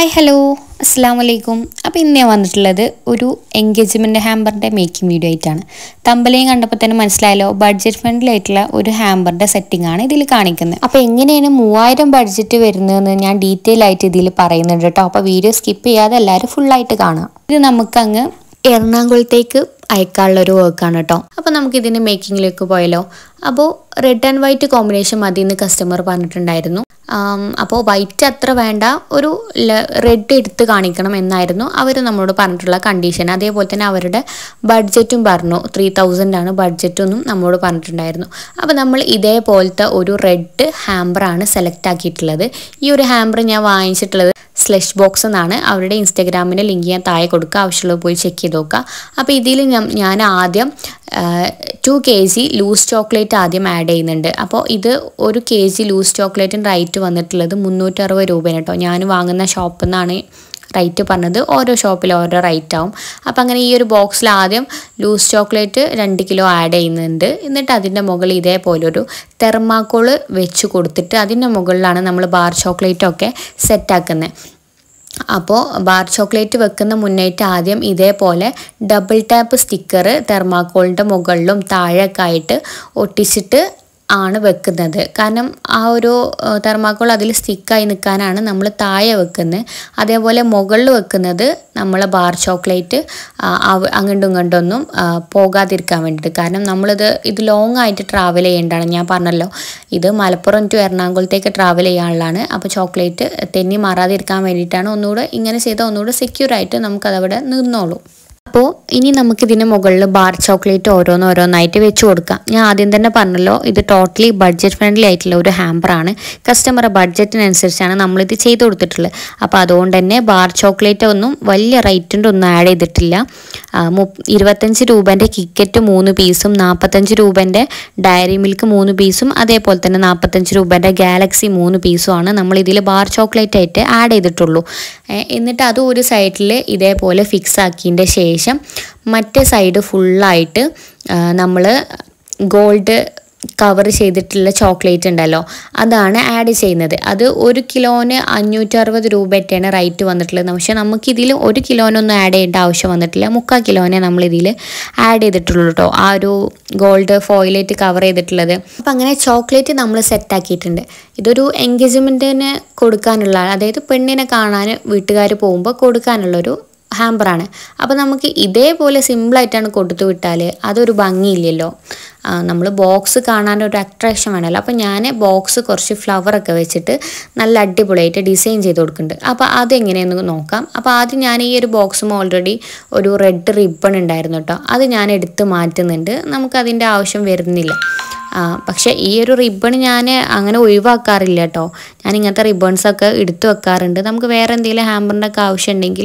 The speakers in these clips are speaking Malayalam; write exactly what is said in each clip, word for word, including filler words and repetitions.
ഹായ് ഹലോ അസ്സലാമു അലൈക്കും. അപ്പോൾ ഇന്ന് ഞാൻ വന്നിട്ടുള്ളത് ഒരു എൻഗേജ്മെൻറ്റ് ഹാമ്പറിൻ്റെ മേക്കിംഗ് വീഡിയോ ആയിട്ടാണ്. തമ്പലയും കണ്ടപ്പോൾ തന്നെ മനസ്സിലായല്ലോ, ബഡ്ജറ്റ് ഫ്രണ്ട്ലി ആയിട്ടുള്ള ഒരു ഹാമ്പറിൻ്റെ സെറ്റിംഗ് ആണ് ഇതിൽ കാണിക്കുന്നത്. അപ്പോൾ എങ്ങനെയാണ് മൂവായിരം ബഡ്ജറ്റ് വരുന്നതെന്ന് ഞാൻ ഡീറ്റെയിൽ ആയിട്ട് ഇതിൽ പറയുന്നുണ്ട് കേട്ടോ. അപ്പോൾ വീഡിയോ സ്കിപ്പ് ചെയ്യാതെ എല്ലാവരും ഫുള്ളായിട്ട് കാണാം. ഇത് നമുക്കങ്ങ് എറണാകുളത്തേക്ക് അയക്കാനുള്ളൊരു വർക്കാണ് കേട്ടോ. അപ്പോൾ നമുക്കിതിൻ്റെ മേക്കിങ്ങിലേക്ക് പോയാലോ. അപ്പോൾ റെഡ് ആൻഡ് വൈറ്റ് കോമ്പിനേഷൻ മതി എന്ന് കസ്റ്റമർ പറഞ്ഞിട്ടുണ്ടായിരുന്നു. അപ്പോൾ വൈറ്റ് അത്ര വേണ്ട, ഒരു റെഡ് എടുത്ത് കാണിക്കണം എന്നായിരുന്നു അവർ നമ്മളോട് പറഞ്ഞിട്ടുള്ള കണ്ടീഷൻ. അതേപോലെ തന്നെ അവരുടെ ബഡ്ജറ്റും പറഞ്ഞു, ത്രീ തൗസൻഡ് ആണ് ബഡ്ജറ്റൊന്നും നമ്മളോട് പറഞ്ഞിട്ടുണ്ടായിരുന്നു. അപ്പോൾ നമ്മൾ ഇതേപോലത്തെ ഒരു റെഡ് ഹാമ്പറാണ് സെലക്ട് ആക്കിയിട്ടുള്ളത്. ഈ ഒരു ഹാമ്പർ ഞാൻ വാങ്ങിച്ചിട്ടുള്ളത് സ്ലഷ് ബോക്സ് എന്നാണ്. അവരുടെ ഇൻസ്റ്റാഗ്രാമിൻ്റെ ലിങ്ക് ഞാൻ താഴെ കൊടുക്കുക, ആവശ്യമുള്ളത് പോയി ചെക്ക് ചെയ്ത് നോക്കുക. അപ്പോൾ ഇതിൽ ഞാൻ ആദ്യം two K G loose chocolate ആദ്യം ആഡ് ചെയ്യുന്നുണ്ട്. അപ്പോൾ ഇത് ഒരു കെ ജി ലൂസ് ചോക്ലേറ്റിൻ്റെ റേറ്റ് വന്നിട്ടുള്ളത് മുന്നൂറ്ററുപത് രൂപയാണ് കേട്ടോ. ഞാൻ വാങ്ങുന്ന ഷോപ്പിൽ നിന്നാണ് റേറ്റ് പറഞ്ഞത്. ഓരോ ഷോപ്പിലും ഓരോ റേറ്റ് ആവും. അപ്പോൾ അങ്ങനെ ഈ ഒരു ബോക്സിൽ ആദ്യം ലൂസ് ചോക്ലേറ്റ് രണ്ട് കിലോ ആഡ് ചെയ്യുന്നുണ്ട്. എന്നിട്ട് അതിൻ്റെ മുകളിൽ ഇതേപോലെ ഒരു തെർമാക്കോള് വെച്ച് കൊടുത്തിട്ട് അതിൻ്റെ മുകളിലാണ് നമ്മൾ ബാർ ചോക്ലേറ്റൊക്കെ സെറ്റാക്കുന്നത്. അപ്പോൾ ബാർ ചോക്ലേറ്റ് വെക്കുന്ന മുന്നേറ്റ് ആദ്യം ഇതേപോലെ ഡബിൾ ടാപ്പ് സ്റ്റിക്കർ തെർമാക്കോളിൻ്റെ മുകളിലും താഴെയൊക്കെ ആയിട്ട് ഒട്ടിച്ചിട്ട് ആണ് വെക്കുന്നത്. കാരണം ആ ഒരു തെർമാക്കോൾ അതിൽ സ്റ്റിക്കായി നിൽക്കാനാണ് നമ്മൾ താഴെ വെക്കുന്നത്. അതേപോലെ മുകളിൽ വെക്കുന്നത് നമ്മൾ ബാർ ചോക്ലേറ്റ് അങ്ങോട്ടും ഇങ്ങോട്ടൊന്നും പോകാതിരിക്കാൻ വേണ്ടിയിട്ട്. കാരണം നമ്മളിത് ഇത് ലോങ് ആയിട്ട് ട്രാവൽ ചെയ്യേണ്ടതാണ്. ഞാൻ പറഞ്ഞല്ലോ, ഇത് മലപ്പുറം ടു എറണാകുളത്തേക്ക് ട്രാവൽ ചെയ്യാനുള്ളതാണ്. അപ്പോൾ ചോക്ലേറ്റ് തെന്നി മാറാതിരിക്കാൻ വേണ്ടിയിട്ടാണ്. ഒന്നുകൂടെ ഇങ്ങനെ ചെയ്താൽ ഒന്നുകൂടെ സെക്യൂർ ആയിട്ട് നമുക്കതവിടെ നിന്നോളൂ. അപ്പോൾ ഇനി നമുക്കിതിന് മുകളിൽ ബാർ ചോക്ലേറ്റ് ഓരോന്ന് ഓരോന്നായിട്ട് വെച്ച് കൊടുക്കാം. ഞാൻ ആദ്യം തന്നെ പറഞ്ഞല്ലോ, ഇത് ടോട്ടലി ബഡ്ജറ്റ് ഫ്രണ്ട്ലി ആയിട്ടുള്ള ഒരു ഹാമ്പറാണ്. കസ്റ്റമറുടെ ബഡ്ജറ്റിനനുസരിച്ചാണ് നമ്മളിത് ചെയ്ത് കൊടുത്തിട്ടുള്ളത്. അപ്പോൾ അതുകൊണ്ട് തന്നെ ബാർ ചോക്ലേറ്റ് ഒന്നും വലിയ റേറ്റിൻ്റെ ഒന്നും ആഡ് ചെയ്തിട്ടില്ല. മു ഇരുപത്തഞ്ച് രൂപേൻ്റെ കിക്കറ്റ് മൂന്ന് പീസും നാൽപ്പത്തഞ്ച് രൂപേൻ്റെ ഡയറി മിൽക്ക് മൂന്ന് പീസും അതേപോലെ തന്നെ നാൽപ്പത്തഞ്ച് രൂപേൻ്റെ ഗാലക്സി മൂന്ന് പീസുമാണ് നമ്മൾ ഇതിൽ ബാർ ചോക്ലേറ്റ് ആയിട്ട് ആഡ് ചെയ്തിട്ടുള്ളൂ. എന്നിട്ട് അത് ഒരു സൈഡിൽ ഇതേപോലെ ഫിക്സ് ആക്കിയതിൻ്റെ ശേഷം മറ്റേ സൈഡ് ഫുള്ളായിട്ട് നമ്മൾ ഗോൾഡ് കവർ ചെയ്തിട്ടുള്ള ചോക്ലേറ്റ് ഉണ്ടല്ലോ, അതാണ് ആഡ് ചെയ്യുന്നത്. അത് ഒരു കിലോന് അഞ്ഞൂറ്ററുപത് രൂപയൊക്കെയാണ് റേറ്റ് വന്നിട്ടുള്ളത്. പക്ഷേ നമുക്കിതിൽ ഒരു കിലോനൊന്നും ആഡ് ചെയ്യേണ്ട ആവശ്യം വന്നിട്ടില്ല. മുക്കാൽ കിലോനെ നമ്മളിതിൽ ആഡ് ചെയ്തിട്ടുള്ളൂ കേട്ടോ, ആ ഒരു ഗോൾഡ് ഫോയിലേറ്റ് കവർ ചെയ്തിട്ടുള്ളത്. അപ്പം അങ്ങനെ ചോക്ലേറ്റ് നമ്മൾ സെറ്റാക്കിയിട്ടുണ്ട്. ഇതൊരു എൻഗേജ്മെൻറ്റിന് കൊടുക്കാനുള്ള, അതായത് പെണ്ണിനെ കാണാൻ വീട്ടുകാർ പോകുമ്പോൾ കൊടുക്കാനുള്ളൊരു ഹാമ്പറാണ്. അപ്പോൾ നമുക്ക് ഇതേപോലെ സിമ്പിളായിട്ടാണ് കൊടുത്തു വിട്ടാൽ അതൊരു ഭംഗിയില്ലല്ലോ. നമ്മൾ ബോക്സ് കാണാനൊരു അട്രാക്ഷൻ വേണമല്ലോ. അപ്പോൾ ഞാൻ ബോക്സ് കുറച്ച് ഫ്ലവറൊക്കെ വെച്ചിട്ട് നല്ല അടിപൊളിയായിട്ട് ഡിസൈൻ ചെയ്ത് കൊടുക്കുന്നുണ്ട്. അപ്പോൾ അതെങ്ങനെയെന്ന് നോക്കാം. അപ്പോൾ ആദ്യം ഞാൻ ഈ ഒരു ബോക്സും ഓൾറെഡി ഒരു റെഡ് റിബൺ ഉണ്ടായിരുന്നു കേട്ടോ, അത് ഞാൻ എടുത്ത് മാറ്റുന്നുണ്ട്. നമുക്കതിൻ്റെ ആവശ്യം വരുന്നില്ല. പക്ഷേ ഈ ഒരു റിബൺ ഞാൻ അങ്ങനെ ഒഴിവാക്കാറില്ല കേട്ടോ. ഞാൻ ഇങ്ങനത്തെ റിബൺസൊക്കെ എടുത്ത് വെക്കാറുണ്ട്. നമുക്ക് വേറെ എന്തെങ്കിലും ഹാമ്പറിൻ്റെ ഒക്കെ ആവശ്യം ഉണ്ടെങ്കിൽ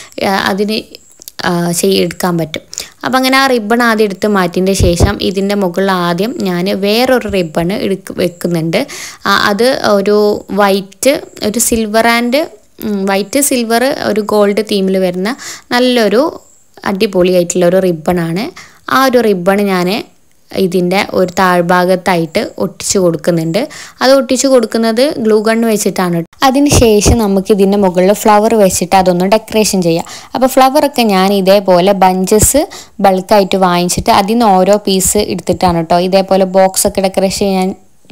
അതിന് ചെയ്യെടുക്കാൻ പറ്റും. അപ്പം അങ്ങനെ ആ റിബൺ ആദ്യം എടുത്ത് മാറ്റിയതിൻ്റെ ശേഷം ഇതിൻ്റെ മുകളിൽ ആദ്യം ഞാൻ വേറൊരു റിബൺ എടുക്ക് വെക്കുന്നുണ്ട്. അത് ഒരു വൈറ്റ്, ഒരു സിൽവർ ആൻഡ് വൈറ്റ് സിൽവർ ഒരു ഗോൾഡ് തീമിൽ വരുന്ന നല്ലൊരു അടിപൊളിയായിട്ടുള്ള ഒരു റിബണാണ്. ആ ഒരു റിബൺ ഞാൻ ഇതിൻ്റെ ഒരു താഴ്ഭാഗത്തായിട്ട് ഒട്ടിച്ച് കൊടുക്കുന്നുണ്ട്. അത് ഒട്ടിച്ച് കൊടുക്കുന്നത് ഗ്ലൂ ഗൺ വെച്ചിട്ടാണ്. അതിന് ശേഷം നമുക്ക് ഇതിൻ്റെ മുകളിൽ ഫ്ലവർ വെച്ചിട്ട് അതൊന്ന് ഡെക്കറേഷൻ ചെയ്യാം. അപ്പോൾ ഫ്ലവറൊക്കെ ഞാൻ ഇതേപോലെ ബഞ്ചസ് ബൾക്കായിട്ട് വാങ്ങിച്ചിട്ട് അതിൽ നിന്ന് ഓരോ പീസ് എടുത്തിട്ടാണ് കേട്ടോ ഇതേപോലെ ബോക്സൊക്കെ ഡെക്കറേഷൻ ചെയ്യാൻ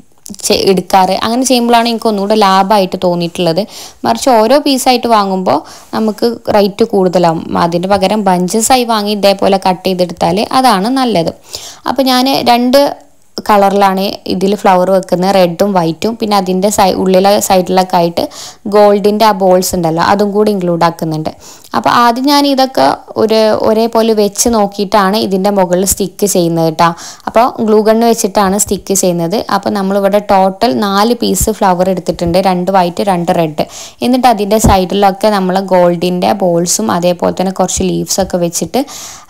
എടുക്കാറ്. അങ്ങനെ ചെയ്യുമ്പോഴാണ് എനിക്ക് ഒന്നുകൂടെ ലാഭമായിട്ട് തോന്നിയിട്ടുള്ളത്. മറിച്ച് ഓരോ പീസായിട്ട് വാങ്ങുമ്പോൾ നമുക്ക് റേറ്റ് കൂടുതലാവും. അതിന് പകരം ബഞ്ചസായി വാങ്ങി ഇതേപോലെ കട്ട് ചെയ്തെടുത്താൽ അതാണ് നല്ലത്. അപ്പോൾ ഞാൻ രണ്ട് കളറിലാണ് ഇതിൽ ഫ്ലവർ വെക്കുന്നത്, റെഡും വൈറ്റും. പിന്നെ അതിൻ്റെ സൈ ഉള്ളിലെ സൈഡിലൊക്കെ ആയിട്ട് ഗോൾഡിൻ്റെ ആ ബോൾസ് ഉണ്ടല്ലോ, അതും കൂടി ഇൻക്ലൂഡ് ആക്കുന്നുണ്ട്. അപ്പോൾ ആദ്യം ഞാൻ ഇതൊക്കെ ഒരു ഒരേപോലെ വെച്ച് നോക്കിയിട്ടാണ് ഇതിൻ്റെ മുകളിൽ സ്റ്റിക്ക് ചെയ്യുന്നത് കേട്ടോ. അപ്പോൾ ഗ്ലൂ ഗണ്ണ് വെച്ചിട്ടാണ് സ്റ്റിക്ക് ചെയ്യുന്നത്. അപ്പോൾ നമ്മളിവിടെ ടോട്ടൽ നാല് പീസ് ഫ്ലവർ എടുത്തിട്ടുണ്ട്, രണ്ട് വൈറ്റ് രണ്ട് റെഡ്. എന്നിട്ട് അതിൻ്റെ സൈഡിലൊക്കെ നമ്മൾ ഗോൾഡിൻ്റെ ബോൾസും അതേപോലെ തന്നെ കുറച്ച് ലീവ്സൊക്കെ വെച്ചിട്ട്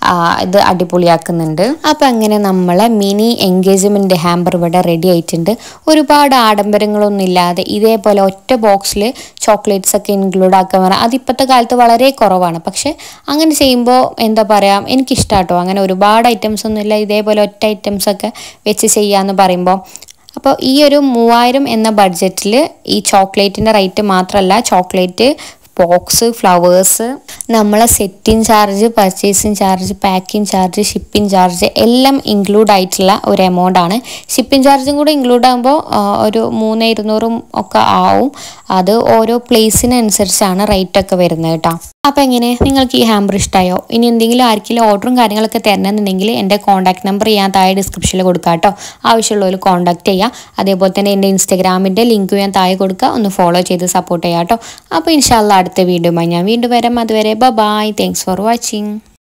ഇത് അടിപൊളിയാക്കുന്നുണ്ട്. അപ്പോൾ അങ്ങനെ നമ്മളെ മിനി എൻഗേജ്മെൻറ്റ് ഹാമ്പർ ഇവിടെ റെഡി ആയിട്ടുണ്ട്. ഒരുപാട് ആഡംബരങ്ങളൊന്നും ഇല്ലാതെ ഇതേപോലെ ഒറ്റ ബോക്സിൽ ചോക്ലേറ്റ്സ് ഒക്കെ ഇൻക്ലൂഡ് ആക്കാൻ പറഞ്ഞാൽ അതിപ്പോഴത്തെ കാലത്ത് വളരെ കുറവാണ്. പക്ഷേ അങ്ങനെ ചെയ്യുമ്പോൾ എന്താ പറയുക, എനിക്കിഷ്ടമാട്ടോ. അങ്ങനെ ഒരുപാട് ഐറ്റംസ് ഒന്നുമില്ല, ഇതേപോലെ ഒറ്റ ഐറ്റംസൊക്കെ വെച്ച് ചെയ്യാമെന്ന് പറയുമ്പോൾ. അപ്പോൾ ഈ ഒരു മൂവായിരം എന്ന ബഡ്ജറ്റിൽ ഈ ചോക്ലേറ്റിൻ്റെ റേറ്റ് മാത്രമല്ല, ചോക്ലേറ്റ് ബോക്സ്, ഫ്ലവേഴ്സ്, നമ്മളെ setting charge, purchasing charge, packing charge, shipping charge എല്ലാം ഇൻക്ലൂഡ് ആയിട്ടുള്ള ഒരു എമൗണ്ട് ആണ്. ഷിപ്പിംഗ് ചാർജും കൂടെ ഇൻക്ലൂഡ് ആകുമ്പോൾ ഒരു മൂന്ന് ഇരുന്നൂറും ഒക്കെ ആവും. അത് ഓരോ പ്ലേസിനനുസരിച്ചാണ് റേറ്റ് ഒക്കെ വരുന്നത് കേട്ടോ. അപ്പോൾ എങ്ങനെ, നിങ്ങൾക്ക് ഈ ഹാമ്പർ ഇഷ്ടമായോ? ഇനി എന്തെങ്കിലും ആർക്കെങ്കിലും ഓർഡറും കാര്യങ്ങളൊക്കെ തരണമെന്നുണ്ടെങ്കിൽ എൻ്റെ കോൺടാക്ട് നമ്പർ ഞാൻ താഴെ ഡിസ്ക്രിപ്ഷനിൽ കൊടുക്കാം കേട്ടോ. ആവശ്യമുള്ളവർ കോൺടാക്ട് ചെയ്യുക. അതേപോലെ തന്നെ എൻ്റെ ഇൻസ്റ്റാഗ്രാമിൻ്റെ ലിങ്ക് ഞാൻ താഴെ കൊടുക്കുക. ഒന്ന് ഫോളോ ചെയ്ത് സപ്പോർട്ട് ചെയ്യാം കേട്ടോ. അപ്പോൾ ഇൻഷാ അല്ലാഹ് അടുത്ത വീഡിയോയുമായി ഞാൻ വീണ്ടും വരാം. അതുവരെ ബൈ. Thanks for watching.